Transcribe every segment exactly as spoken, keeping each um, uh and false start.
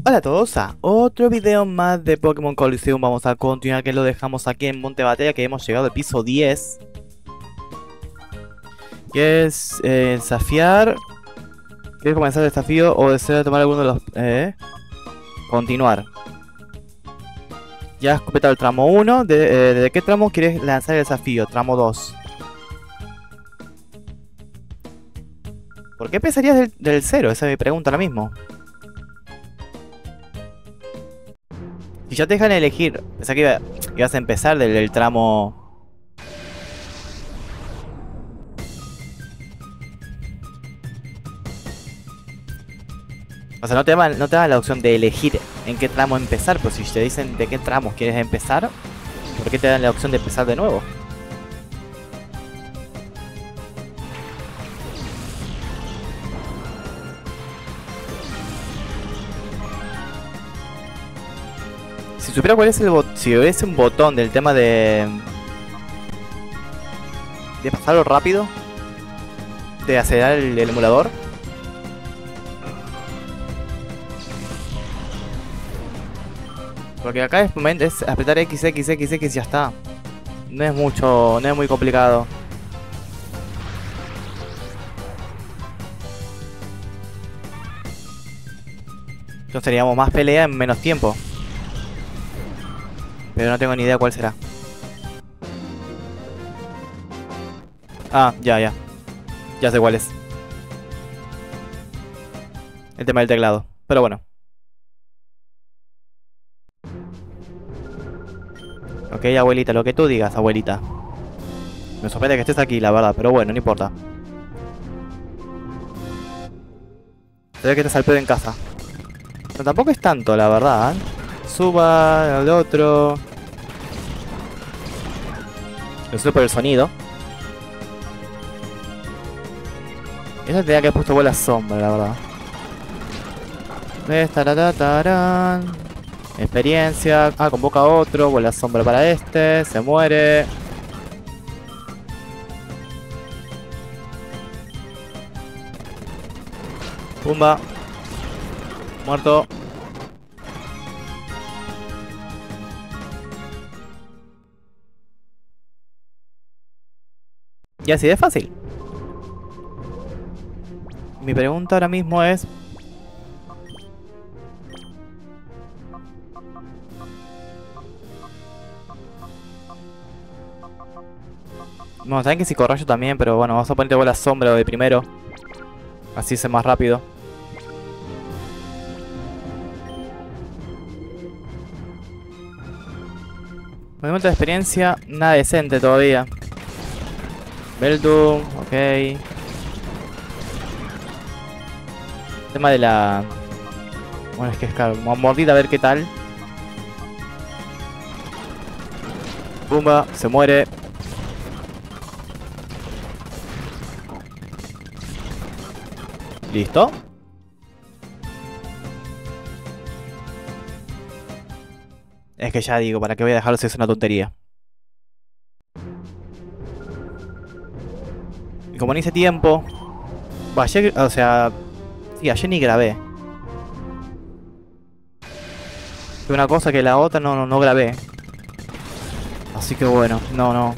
Hola a todos a otro video más de Pokémon Coliseum. Vamos a continuar, que lo dejamos aquí en Monte Batalla, que hemos llegado al piso diez. Que es eh, desafiar. ¿Quieres comenzar el desafío o deseas tomar alguno de los... Eh, continuar? Ya has completado el tramo uno. ¿De, eh, ¿de qué tramo quieres lanzar el desafío? Tramo dos. ¿Por qué empezarías del, del cero? Esa es mi pregunta ahora mismo. Si ya te dejan elegir, pensé que iba, ibas a empezar del, del tramo... O sea, no te, dan, no te dan la opción de elegir en qué tramo empezar, pero si te dicen de qué tramos quieres empezar, ¿por qué te dan la opción de empezar de nuevo? Si supiera cuál es el botón, si hubiese un botón del tema de... de pasarlo rápido, de acelerar el, el emulador. Porque acá es, momento, es apretar X, X, X, X y ya está. No es mucho, no es muy complicado. Entonces teníamos más pelea en menos tiempo. Pero no tengo ni idea cuál será. Ah, ya, ya. Ya sé cuál es. El tema del teclado. Pero bueno. Ok, abuelita, lo que tú digas, abuelita. Me sorprende que estés aquí, la verdad, pero bueno, no importa. Se ve que estás al pedo en casa. Pero tampoco es tanto, la verdad, ¿eh? Suba al otro. Lo subo por el sonido. Esa tenía que haber puesto buena sombra, la verdad. ¿Ves? Taratatarán. Experiencia. Ah, convoca a otro. Buena sombra para este. Se muere. Pumba. Muerto. Y así de fácil. Mi pregunta ahora mismo es... Bueno, saben que psicorrayo también, pero bueno, vamos a ponerte bola sombra de primero. Así es más rápido. Movimiento de experiencia, nada decente todavía. Beldum, ok. Tema de la... Bueno, es que es caro. Mordida, a ver qué tal. Pumba, se muere. Listo. Es que ya digo, ¿para qué voy a dejarlo si es una tontería? Y como no hice tiempo... Bah, ayer, o sea... Sí, ayer ni grabé. Que una cosa que la otra no, no, no grabé. Así que bueno, no, no.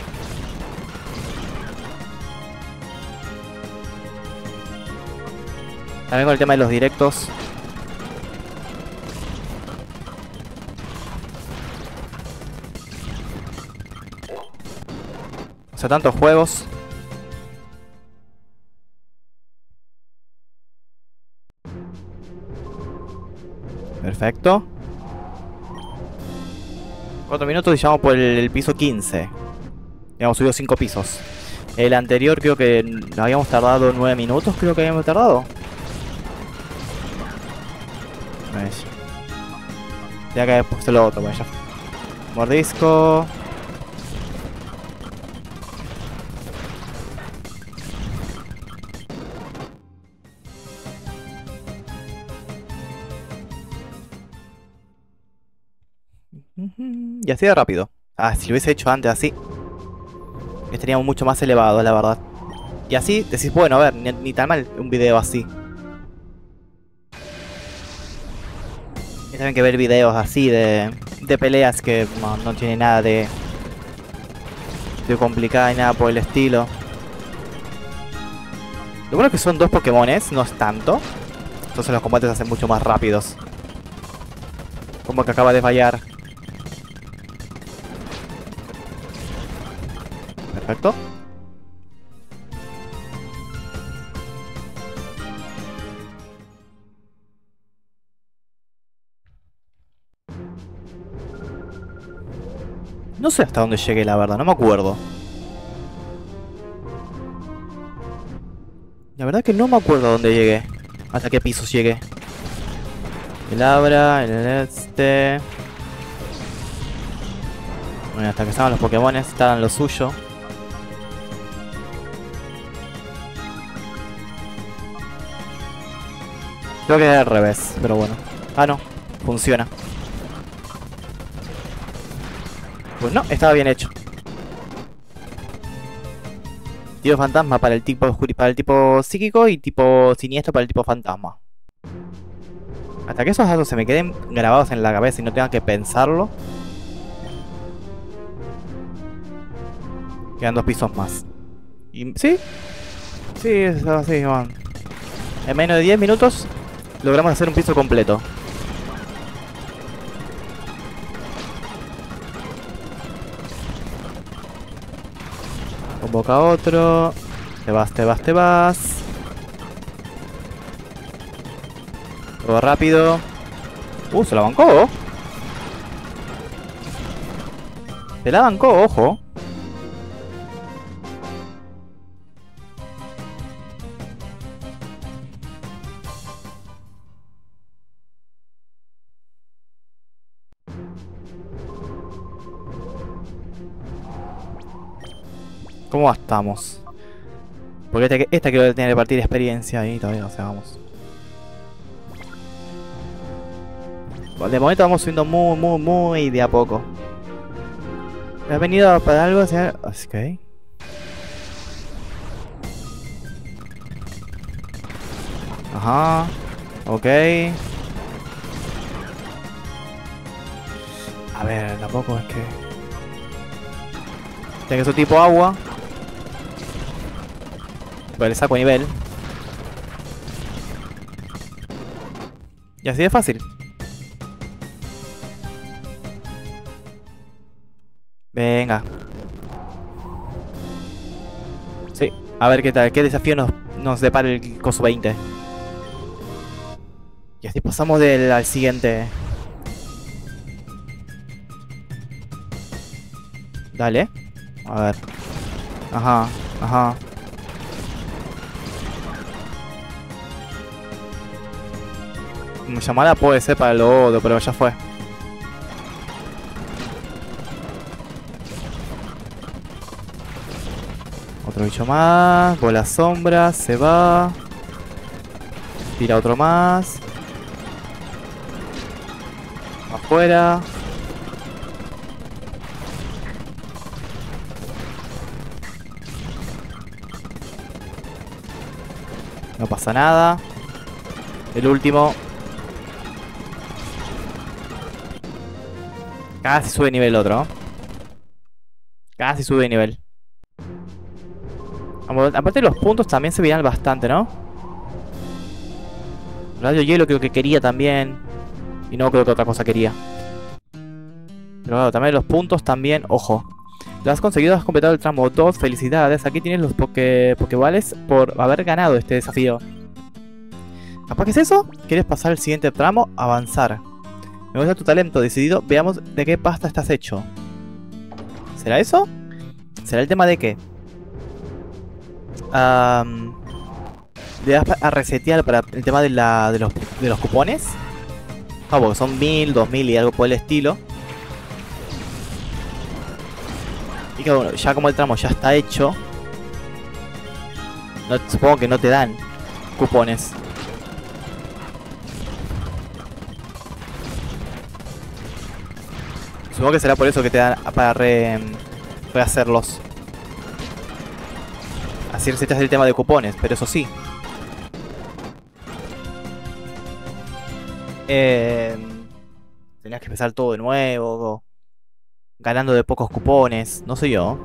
También con el tema de los directos. O sea, tantos juegos. Perfecto. Cuatro minutos y llegamos por el, el piso quince. Hemos subido cinco pisos. El anterior creo que habíamos tardado nueve minutos, creo que habíamos tardado. Ya que puse lo otro, vaya. Mordisco. Y así de rápido. Ah, si lo hubiese hecho antes así, estaríamos mucho más elevados, la verdad. Y así decís, bueno, a ver, ni, ni tan mal un video así. Y tienen que ver videos así de, de peleas que no, no tiene nada de, de complicada y nada por el estilo. Lo bueno es que son dos Pokémones, no es tanto. Entonces los combates se hacen mucho más rápidos. Como que acaba de fallar. Perfecto. No sé hasta dónde llegué, la verdad, no me acuerdo. La verdad que no me acuerdo a dónde llegué. Hasta qué pisos llegué. El Abra, el este. Bueno, hasta que estaban los Pokémones, estaban lo suyo. Creo que era al revés, pero bueno. Ah, no, funciona. Pues no, estaba bien hecho. Tipo fantasma para el tipo para el tipo psíquico y tipo siniestro para el tipo fantasma. Hasta que esos datos se me queden grabados en la cabeza y no tenga que pensarlo. Quedan dos pisos más. ¿Y sí? Sí, es así, man. En menos de diez minutos logramos hacer un piso completo. Convoca otro. Te vas, te vas, te vas. Todo rápido. Uh, se la bancó. Se la bancó, ojo. ¿Cómo estamos? Porque esta, esta quiero tener que partir experiencia y todavía no sé, vamos. De momento vamos subiendo muy, muy, muy de a poco. ¿Has venido para algo? Ok. Ajá. Ok. A ver, tampoco es que... Tiene su tipo agua. Pero le saco nivel. Y así de fácil. Venga. Sí. A ver qué tal. ¿Qué desafío nos, nos depara el coso veinte? Y así pasamos del al siguiente. Dale. A ver. Ajá. Ajá. Mi llamada puede ser para el lodo, pero ya fue. Otro bicho más. Bola sombra. Se va. Tira otro más. Afuera. No pasa nada. El último. Casi sube nivel otro. Casi sube nivel. Aparte los puntos también se veían bastante, ¿no? Radio hielo creo que quería también. Y no creo que otra cosa quería. Pero claro, también los puntos también. Ojo. Lo has conseguido, has completado el tramo dos. Felicidades. Aquí tienes los poke, pokebales por haber ganado este desafío. ¿Capaz que es eso? ¿Quieres pasar al siguiente tramo? Avanzar. Me gusta tu talento, decidido. Veamos de qué pasta estás hecho. ¿Será eso? ¿Será el tema de qué? Um, ¿Le das a resetear para el tema de, la, de, los, de los cupones? Ah, porque son mil, dos mil y algo por el estilo. Y que bueno, ya como el tramo ya está hecho, no, supongo que no te dan cupones. Supongo que será por eso que te dan para re, rehacerlos. Así resetas el tema de cupones, pero eso sí. Eh, Tenías que empezar todo de nuevo, ganando de pocos cupones, no sé yo.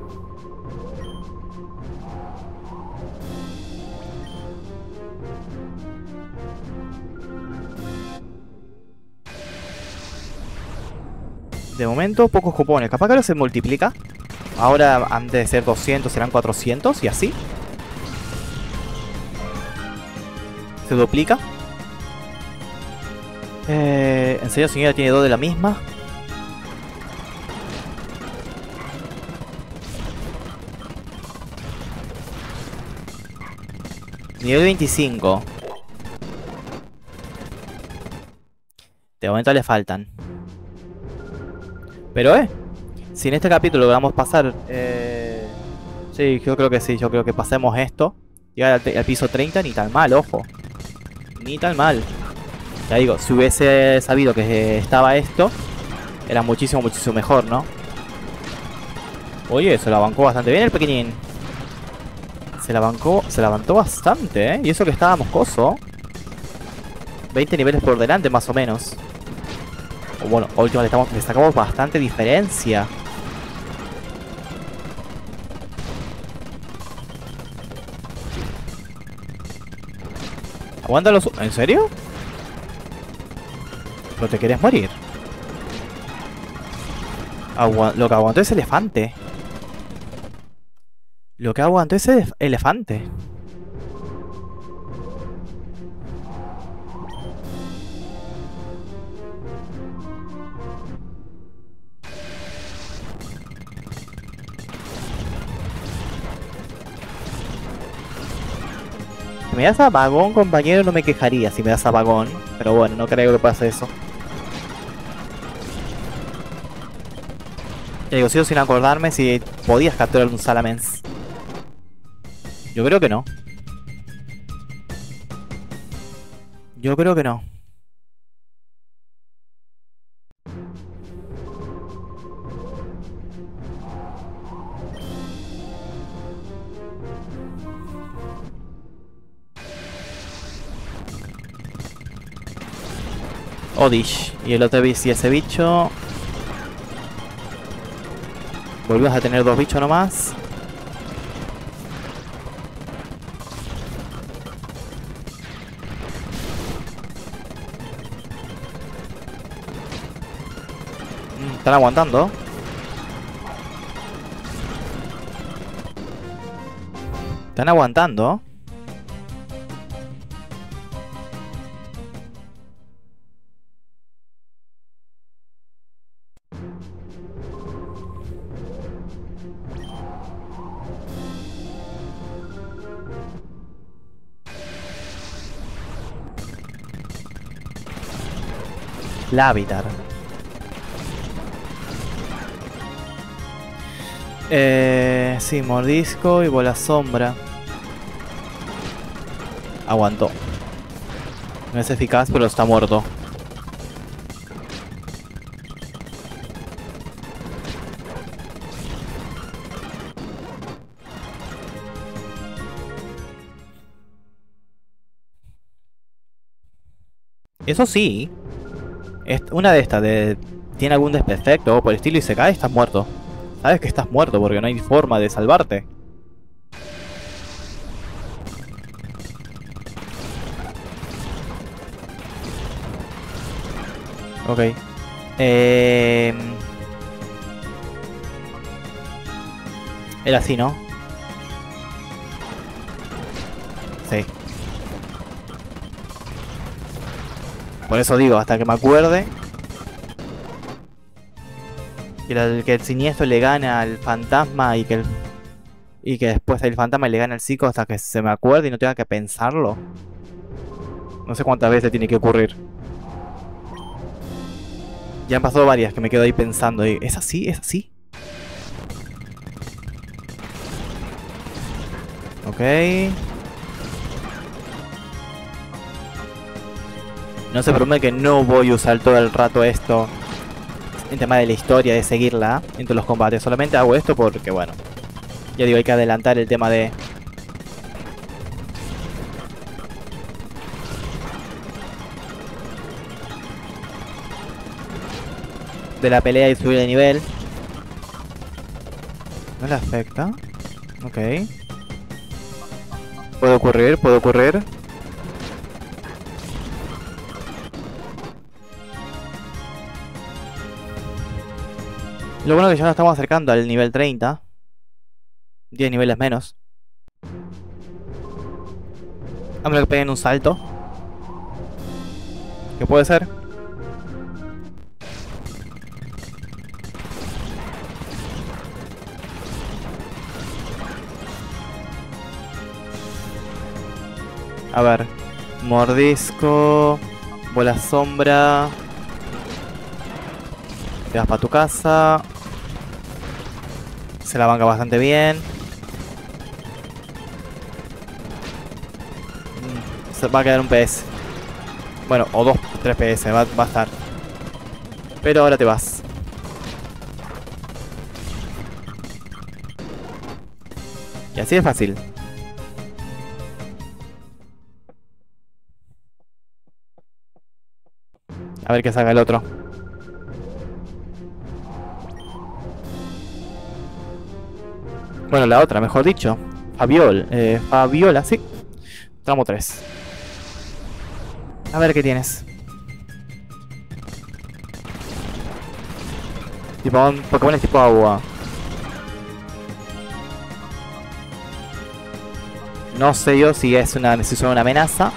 De momento, pocos cupones. Capaz que ahora se multiplica. Ahora, antes de ser doscientos, serán cuatrocientos y así. Se duplica. Eh, ¿En serio, señora, tiene dos de la misma? Nivel veinticinco. De momento le faltan. Pero, eh, si en este capítulo logramos pasar... Eh, sí, yo creo que sí, yo creo que pasemos esto. Llegar al, al piso treinta, ni tan mal, ojo. Ni tan mal. Ya digo, si hubiese sabido que estaba esto, era muchísimo, muchísimo mejor, ¿no? Oye, se la bancó bastante bien el pequeñín. Se la bancó, se la bancó bastante, ¿eh? Y eso que estaba moscoso. veinte niveles por delante, más o menos. O bueno, a última le, estamos, le sacamos bastante diferencia. Aguanta los... ¿En serio? ¿Pero te querés morir? Agua... Lo que aguantó ese elefante. Lo que aguantó ese elef- elefante. Si me das apagón, compañero, no me quejaría si me das apagón. Pero bueno, no creo que pase eso. Ya digo, sigo sin acordarme si podías capturar un Salamence. Yo creo que no. Yo creo que no. Odish. Y el otro bici, ese bicho. Volvés a tener dos bichos nomás. Mm, están aguantando. Están aguantando. Lávitar. Eh, sí, mordisco y bola sombra. Aguantó. No es eficaz, pero está muerto. Eso sí. Es una de estas de... Tiene algún desperfecto o por el estilo y se cae, estás muerto. Sabes que estás muerto porque no hay forma de salvarte. Ok. Eh... Era así, ¿no? Sí. Por eso digo, hasta que me acuerde. Que el, que el siniestro le gana al fantasma y que el... Y que después el fantasma le gana al psico hasta que se me acuerde y no tenga que pensarlo. No sé cuántas veces tiene que ocurrir. Ya han pasado varias que me quedo ahí pensando. Y, ¿es así? ¿Es así? Ok. No se preocupe que no voy a usar todo el rato esto en tema de la historia, de seguirla entre los combates. Solamente hago esto porque, bueno, ya digo, hay que adelantar el tema de... de la pelea y subir de nivel. No le afecta. Ok. Puede ocurrir, puede ocurrir. Lo bueno es que ya nos estamos acercando al nivel treinta. diez niveles menos. A menos que peguen un salto. ¿Qué puede ser? A ver. Mordisco. Bola sombra. Te vas para tu casa. Se la banca bastante bien. Se va a quedar un P S. Bueno, o dos, tres P S, va, va a estar. Pero ahora te vas. Y así es fácil. A ver qué saca el otro. Bueno, la otra, mejor dicho. Fabiol, eh, Fabiola, sí. Tramo tres. A ver qué tienes. Tipo, Pokémon es tipo agua. No sé yo si es una, si son una amenaza.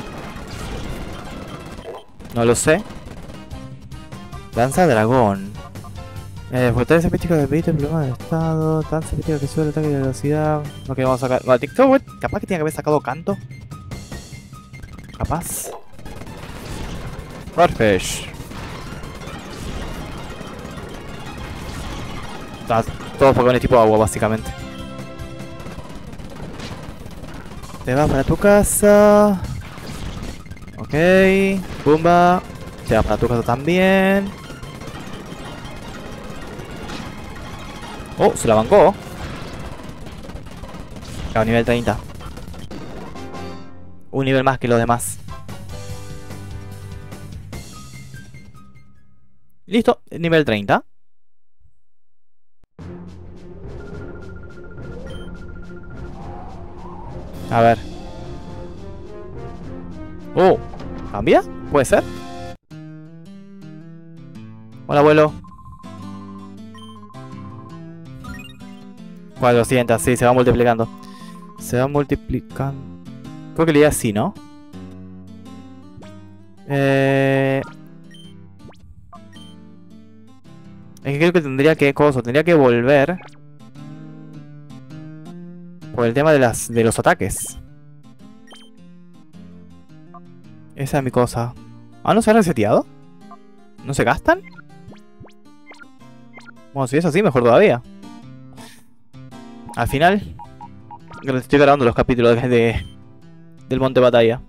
No lo sé. Danza dragón. Eh, fortaleza mística de pedido, problema de estado. Danza mística que sube el ataque de velocidad. No queremos sacar. No, capaz que tiene que haber sacado canto. Capaz. Farfetch. Todos Pokémon tipo agua, básicamente. Te vas para tu casa. Ok. Pumba. Te vas para tu casa también. Oh, se la bancó. Claro, nivel treinta. Un nivel más que los demás. Listo, nivel treinta. A ver. Oh, ¿cambia? ¿Puede ser? Hola, abuelo. cuatrocientos, sí, se va multiplicando. Se va multiplicando. Creo que le di así, ¿no? Eh... Es que creo que tendría que... Coso, tendría que volver. Por el tema de las de los ataques. Esa es mi cosa. Ah, ¿no se han reseteado? ¿No se gastan? Bueno, si es así, mejor todavía. Al final, estoy grabando los capítulos de, de del Monte Batalla.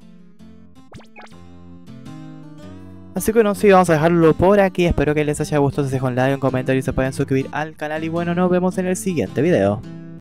Así que bueno, sí, vamos a dejarlo por aquí. Espero que les haya gustado. Se dejen un like, un comentario y se pueden suscribir al canal. Y bueno, nos vemos en el siguiente video.